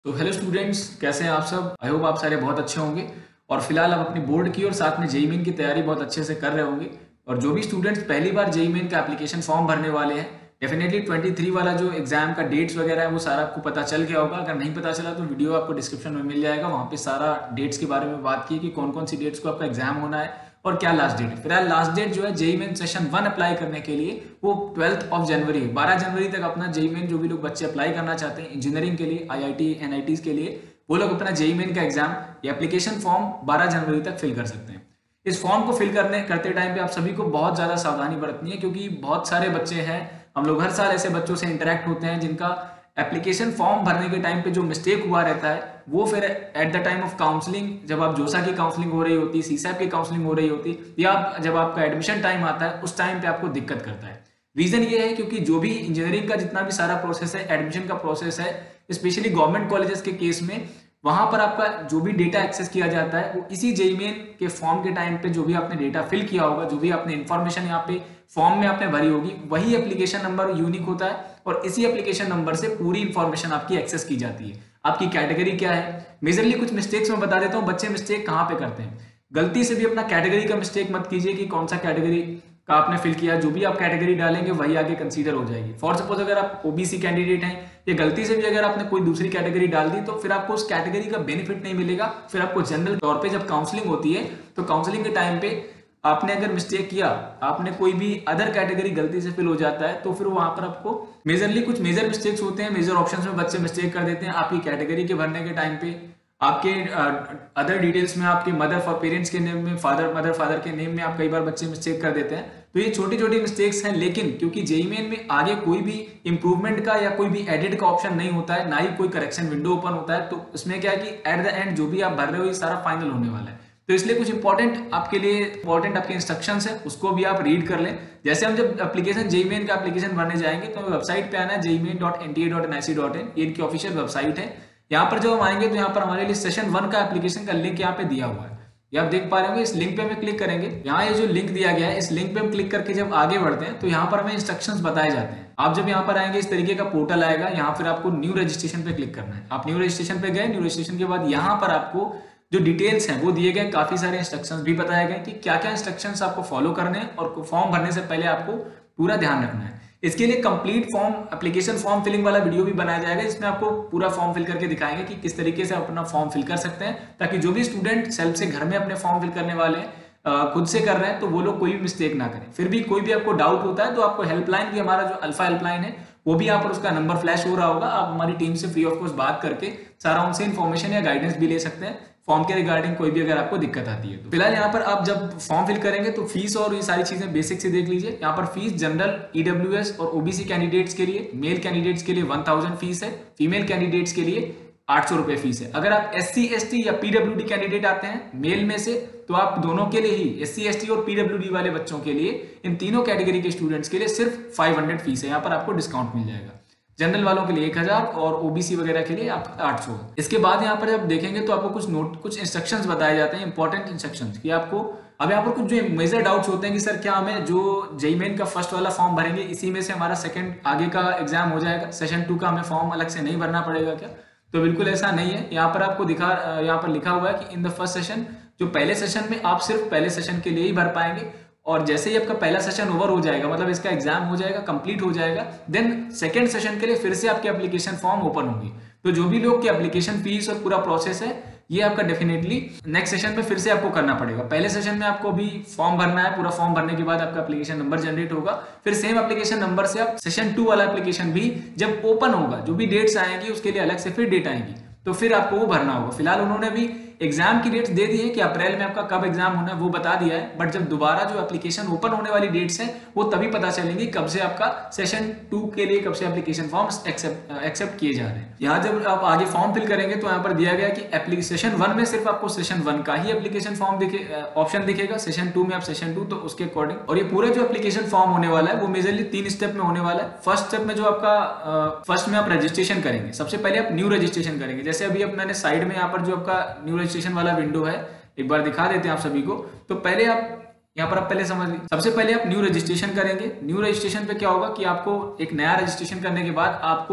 तो hello students, कैसे हैं आप सब। आई होप आप सारे बहुत अच्छे होंगे और फिलहाल आप अपनी बोर्ड की और साथ में जेईई मेन की तैयारी बहुत अच्छे से कर रहे होंगे। और जो भी स्टूडेंट्स पहली बार जेईई मेन का एप्लीकेशन फॉर्म भरने वाले हैं, डेफिनेटली 23 वाला जो एग्जाम का डेट्स वगैरह है वो सारा आपको पता चल गया होगा। अगर नहीं पता चला तो वीडियो आपको डिस्क्रिप्शन में मिल जाएगा, वहाँ पे सारा डेट्स के बारे में बात की कि कौन कौन सी डेट्स को आपका एग्जाम होना है और क्या लास्ट डेट है। फिलहाल लास्ट डेट जो है जेईई मेन सेशन 1 अप्लाई करने के लिए वो 12 जनवरी है। 12 जनवरी तक अपना जेईई मेन जो भी लोग बच्चे अप्लाई करना चाहते हैं इंजीनियरिंग के लिए, आईआईटी एनआईटीज के लिए, वो लोग अपना जेईई मेन का एग्जाम या एप्लीकेशन फॉर्म 12 जनवरी तक फिल कर सकते हैं। इस फॉर्म को फिल करते टाइम पे आप सभी को बहुत ज्यादा सावधानी बरतनी है, क्योंकि बहुत सारे बच्चे हैं, हम लोग हर साल ऐसे बच्चों से इंटरेक्ट होते हैं जिनका एप्लीकेशन फॉर्म भरने के टाइम पे जो मिस्टेक हुआ रहता है वो फिर at the time of counselling, जब आप जोसा की काउंसलिंग हो रही होती, सीसैप की काउंसलिंग हो रही होती, या जब आपका एडमिशन टाइम आता है उस टाइम पे आपको दिक्कत करता है। रीजन ये है क्योंकि जो भी इंजीनियरिंग का जितना भी सारा प्रोसेस है, एडमिशन का प्रोसेस है, स्पेशली गवर्नमेंट कॉलेजेस के केस में, वहां पर आपका जो भी डेटा एक्सेस किया जाता है वो इसी जेईई मेन के फॉर्म के टाइम पे जो भी आपने डेटा फिल किया होगा, जो भी आपने इंफॉर्मेशन यहाँ पे फॉर्म में आपने भरी होगी, वही एप्लीकेशन नंबर यूनिक होता है और इसी एप्लीकेशन नंबर से पूरी इंफॉर्मेशन आपकी एक्सेस की जाती है। आपकी कैटेगरी क्या है, मेजरली कुछ मिस्टेक्स मैं बता देता हूँ बच्चे मिस्टेक कहाँ पे करते हैं। गलती से भी अपना कैटेगरी का मिस्टेक मत कीजिए कि कौन सा कैटेगरी का आपने फिल किया, जो भी आप कैटेगरी डालेंगे वही आगे कंसीडर हो जाएगी। फॉर सपोज अगर आप ओबीसी कैंडिडेट हैं या गलती से भी अगर आपने कोई दूसरी कैटेगरी डाल दी तो फिर आपको उस कैटेगरी का बेनिफिट नहीं मिलेगा। फिर आपको जनरल तौर पे जब काउंसलिंग होती है तो काउंसलिंग के टाइम पे आपने अगर मिस्टेक किया, आपने कोई भी अदर कैटेगरी गलती से फिल हो जाता है तो फिर वहां पर आपको मेजरली कुछ मेजर मिस्टेक्स होते हैं, मेजर ऑप्शंस में बच्चे मिस्टेक कर देते हैं। आपकी कैटेगरी के भरने के टाइम पे आपके अदर डिटेल्स में आपके मदर पेरेंट्स के नेम में, फादर के नेम में आप कई बार बच्चे मिस्टेक कर देते हैं। तो ये छोटी छोटी मिस्टेक्स हैं, लेकिन क्योंकि जेईई मेन में आगे कोई भी इंप्रूवमेंट का या कोई भी एडिट का ऑप्शन नहीं होता है, ना ही कोई करेक्शन विंडो ओपन होता है, तो इसमें क्या है कि एट द एंड जो भी आप भर रहे हो ये सारा फाइनल होने वाला है। तो इसलिए कुछ इंपॉर्टेंट आपके लिए इंपॉर्टेंट आपके इंस्ट्रक्शंस है, उसको भी आप रीड कर लें। जैसे हम जब एप्लीकेशन जेईई मेन का एप्लीकेशन भरने जाएंगे तो वेबसाइट पे आना है jeiimain.nta.nic.in, ये इनकी ऑफिशियल वेबसाइट है। यहाँ पर जब हम आएंगे तो यहाँ पर हमारे लिए सेशन 1 का एप्लीकेशन का लिंक यहाँ पे दिया हुआ है, ये आप देख पा रहे होंगे। इस लिंक पे हमें क्लिक करेंगे, यहाँ ये जो लिंक दिया गया है इस लिंक पे हम क्लिक करके जब आगे बढ़ते हैं तो यहाँ पर हमें इंस्ट्रक्शंस बताए जाते हैं। आप जब यहाँ पर आएंगे इस तरीके का पोर्टल आएगा, यहाँ फिर आपको न्यू रजिस्ट्रेशन पे क्लिक करना है। आप न्यू रजिस्ट्रेशन पे गए, न्यू रजिस्ट्रेशन के बाद यहाँ पर आपको जो डिटेल्स हैं वो दिए गए, काफी सारे इंस्ट्रक्शंस भी बताए गए कि क्या क्या इंस्ट्रक्शंस आपको फॉलो करने हैं और फॉर्म भरने से पहले आपको पूरा ध्यान रखना है। इसके लिए complete form application form filling वाला वीडियो भी बनाया जाएगा, जिसमें आपको पूरा फॉर्म फिल करके दिखाएंगे कि किस तरीके से आप अपना फॉर्म फिल कर सकते हैं, ताकि जो भी स्टूडेंट सेल्फ से घर में अपने फॉर्म फिल करने वाले हैं, खुद से कर रहे हैं, तो वो लोग कोई भी मिस्टेक ना करें। फिर भी कोई भी आपको डाउट होता है तो आपको हेल्पलाइन भी, हमारा जो अल्फा हेल्पलाइन है वो भी यहाँ पर उसका नंबर फ्लैश हो रहा होगा, आप हमारी टीम से फ्री ऑफ कॉस्ट बात करके सारा उनसे इन्फॉर्मेशन या गाइडेंस भी ले सकते हैं फॉर्म के रिगार्डिंग, कोई भी अगर आपको दिक्कत आती है तो। फिलहाल यहाँ पर आप जब फॉर्म फिल करेंगे तो फीस और ये सारी चीजें बेसिक से देख लीजिए। यहाँ पर फीस जनरल, ईडब्ल्यूएस और ओबीसी कैंडिडेट्स के लिए, मेल कैंडिडेट्स के लिए 1000 फीस है, फीमेल कैंडिडेट्स के लिए 800 रुपए फीस है। अगर आप SC ST या PWD कैंडिडेट आते हैं मेल में से तो आप दोनों के लिए ही, SC ST और PWD वाले बच्चों के लिए, इन तीनों कैटेगरी के स्टूडेंट्स के लिए सिर्फ 500 फीस है। यहाँ पर आपको डिस्काउंट मिल जाएगा। जनरल वालों के लिए 1000 और ओबीसी वगैरह के लिए आपका 800। इसके बाद यहाँ पर जब देखेंगे तो आपको कुछ इंस्ट्रक्शंस बताए जाते हैं, इंपॉर्टेंट इंस्ट्रक्शंस, कि आपको अब यहाँ पर कुछ जो मेजर डाउट्स होते हैं कि सर क्या हमें जो जेईई मेन का फर्स्ट वाला फॉर्म भरेंगे इसी में से हमारा सेकंड आगे का एग्जाम हो जाएगा, सेशन 2 का हमें फॉर्म अलग से नहीं भरना पड़ेगा क्या? तो बिल्कुल ऐसा नहीं है। यहाँ पर आपको यहाँ पर लिखा हुआ है कि इन द फर्स्ट सेशन, जो पहले सेशन में आप सिर्फ पहले सेशन के लिए ही भर पाएंगे, और जैसे ही आपका पहला सेशन ओवर हो जाएगा, मतलब इसका एग्जाम हो जाएगा, कंप्लीट हो जाएगा, देन सेकंड सेशन के लिए फिर से आपके एप्लीकेशन फॉर्म ओपन होंगे। तो जो भी लोग की एप्लीकेशन फीस और पूरा प्रोसेस है ये आपका डेफिनेटली नेक्स्ट सेशन पे फिर से आपको करना पड़ेगा। पहले सेशन में आपको भी फॉर्म भरना है, पूरा फॉर्म भरने के बाद आपका एप्लीकेशन नंबर जनरेट होगा, फिर सेम एप्लीकेशन नंबर से आप सेशन 2 वाला एप्लीकेशन भी जब ओपन होगा, जो भी डेट्स आएंगी उसके लिए अलग से फिर डेट आएंगी, तो फिर आपको वो भरना होगा। फिलहाल उन्होंने भी एग्जाम की डेट्स दे दी है कि अप्रैल में आपका कब एग्जाम होना है वो बता दिया है, बट जब दोबारा जो एप्लीकेशन ओपन होने वाली डेट्स हैं वो तभी पता चलेंगी कब से आपका सेशन 2 के लिए, कब से एप्लीकेशन फॉर्म्स एक्सेप्ट किए जा रहे हैं। यहाँ जब आप आगे फॉर्म फिल करेंगे तो यहाँ पर दिया गया कि सेशन 1 में सिर्फ आपको सेशन 1 का ही एप्लीकेशन फॉर्म ऑप्शन दिखेगा, सेशन 2 में आप सेशन 2 तो उसके अकॉर्डिंग। और ये पूरा जो एप्लीकेशन फॉर्म होने वाला है वो मेजरली 3 स्टेप में होने वाला है। फर्स्ट स्टेप में जो आपका फर्स्ट में आप रजिस्ट्रेशन करेंगे, सबसे पहले आप न्यू रजिस्ट्रेशन करेंगे। जैसे अभी मैंने साइड में यहाँ पर जो आपका न्यू रजिस्ट्रेशन वाला विंडो है एक बार दिखा देते हैं आप सभी को। तो पहले आप यहाँ पर आप पहले समझ लीजिए, सबसे पहले आप न्यू रजिस्ट्रेशन करेंगे। न्यू रजिस्ट्रेशन पे क्या होगा कि आपको एक नया रजिस्ट्रेशन करने के बाद आपको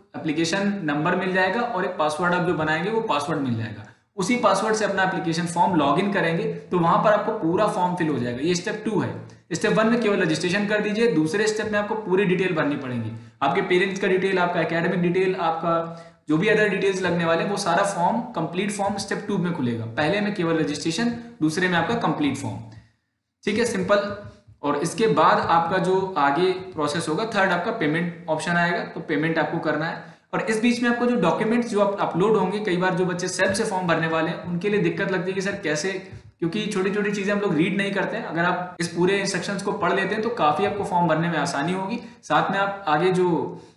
एप्लीकेशन नंबर मिल जाएगा और एक पासवर्ड आप जो बनाएंगे वो पासवर्ड मिल जाएगा। उसी पासवर्ड से अपना एप्लीकेशन फॉर्म लॉगिन करेंगे तो वहां पर आपको पूरा फॉर्म फिल हो जाएगा। ये स्टेप 2 है। स्टेप 1 में केवल रजिस्ट्रेशन कर दीजिए, दूसरे स्टेप में आपको पूरी डिटेल भरनी पड़ेगी, आपके पेरेंट्स का डिटेल, आपका एकेडमिक डिटेल, आपका जो भी अदर डिटेल्स लगने वाले हैं वो सारा फॉर्म, कंप्लीट फॉर्म स्टेप 2 में खुलेगा। पहले में केवल रजिस्ट्रेशन, दूसरे में आपका कंप्लीट फॉर्म। ठीक है, सिंपल। और इसके बाद आपका जो आगे प्रोसेस होगा, थर्ड आपका पेमेंट ऑप्शन आएगा, तो पेमेंट आपको करना है। और इस बीच में आपको जो डॉक्यूमेंट्स जो आप अपलोड होंगे, कई बार जो बच्चे सेल्फ से फॉर्म भरने वाले हैं उनके लिए दिक्कत लगती है कि सर कैसे, क्योंकि छोटी छोटी चीजें हम लोग रीड नहीं करते हैं। अगर आप इस पूरे इंस्ट्रक्शंस को पढ़ लेते हैं तो काफी आपको फॉर्म भरने में आसानी होगी। साथ में आप आगे जो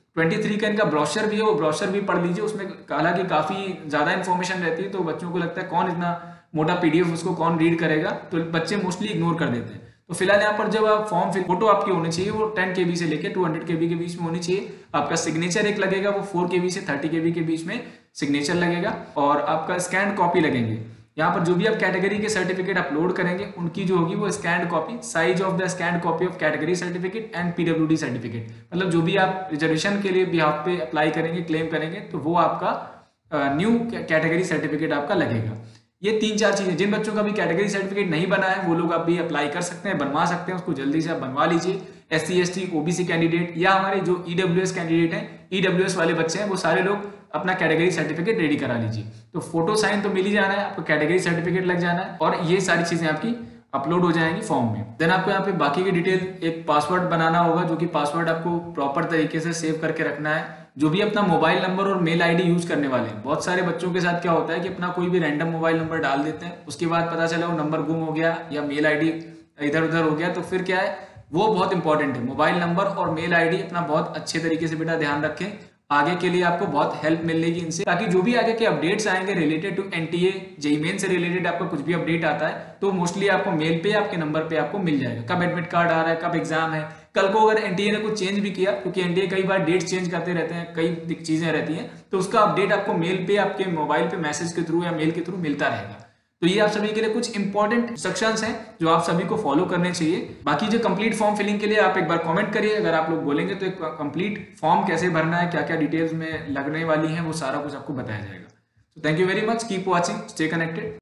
23 का इनका ब्रोशर भी है वो ब्रोशर भी पढ़ लीजिए। उसमें हालांकि काफी ज्यादा इन्फॉर्मेशन रहती है, तो बच्चों को लगता है कौन इतना मोटा पीडीएफ उसको कौन रीड करेगा, तो बच्चे मोस्टली इग्नोर कर देते हैं। तो फिलहाल यहाँ पर जब आप फॉर्म फिल, फोटो आपकी होनी चाहिए वो 10 KB से लेकर 200 KB के बीच में होनी चाहिए। आपका सिग्नेचर एक लगेगा, वो 4 KB से 30 KB के बीच में सिग्नेचर लगेगा। और आपका स्कैन कॉपी लगेंगे। यहाँ पर जो भी आप कैटेगरी के सर्टिफिकेट अपलोड करेंगे उनकी जो होगी वो scan copy, size of the scan copy of category certificate and PWD certificate, मतलब जो भी आप रिजर्वेशन के लिए बिहाफ पे अप्लाई करेंगे, क्लेम करेंगे, तो वो आपका न्यू कैटेगरी सर्टिफिकेट आपका लगेगा। ये 3-4 चीजें, जिन बच्चों का भी कैटेगरी सर्टिफिकेट नहीं बना है वो लोग आप भी अप्लाई कर सकते हैं, बनवा सकते हैं, उसको जल्दी से आप बनवा लीजिए। SC ST OBC कैंडिडेट या हमारे जो EWS कैंडिडेट हैं, EWS वाले बच्चे हैं, वो सारे लोग अपना कैटेगरी सर्टिफिकेट रेडी करा लीजिए। तो फोटो साइन तो मिल ही जाना है, आपको कैटेगरी सर्टिफिकेट लग जाना है और ये सारी चीजें आपकी अपलोड हो जाएंगी फॉर्म में। देन आपको यहाँ पे बाकी की डिटेल, एक पासवर्ड बनाना होगा, जो कि पासवर्ड आपको प्रॉपर तरीके से सेव करके रखना है। जो भी अपना मोबाइल नंबर और मेल आईडी यूज करने वाले हैं, बहुत सारे बच्चों के साथ क्या होता है कि अपना कोई भी रैंडम मोबाइल नंबर डाल देते हैं, उसके बाद पता चला वो नंबर गुम हो गया या मेल आईडी इधर उधर हो गया, तो फिर क्या है, वो बहुत इंपॉर्टेंट है। मोबाइल नंबर और मेल आईडी अपना बहुत अच्छे तरीके से बेटा ध्यान रखें, आगे के लिए आपको बहुत हेल्प मिलेगी इनसे, ताकि जो भी आगे के अपडेट्स आएंगे related to NTA JEE Main से रिलेटेड आपका कुछ भी अपडेट आता है तो मोस्टली आपको मेल पे, आपके नंबर पे आपको मिल जाएगा। कब एडमिट कार्ड आ रहा है, कब एग्जाम है, कल को अगर NTA ने कुछ चेंज भी किया, क्योंकि NTA कई बार डेट चेंज करते रहते हैं, कई चीजें रहती हैं, तो उसका अपडेट आपको मेल पे, आपके मोबाइल पे मैसेज के थ्रू या मेल के थ्रू मिलता रहेगा। तो ये आप सभी के लिए कुछ इंपॉर्टेंट इंस्ट्रक्शंस हैं जो आप सभी को फॉलो करने चाहिए। बाकी जो कंप्लीट फॉर्म फिलिंग के लिए आप एक बार कमेंट करिए, अगर आप लोग बोलेंगे तो एक कंप्लीट फॉर्म कैसे भरना है, क्या क्या डिटेल्स में लगने वाली हैं, वो सारा कुछ आपको बताया जाएगा। तो thank you very much, keep watching, stay connected.